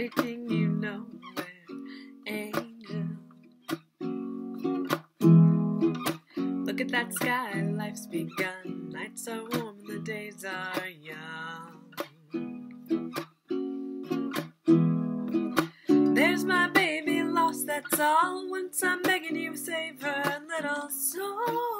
taking you nowhere, angel. Look at that sky, life's begun. Nights are warm and the days are young. There's my baby lost, that's all. Once I'm begging you, save her little soul.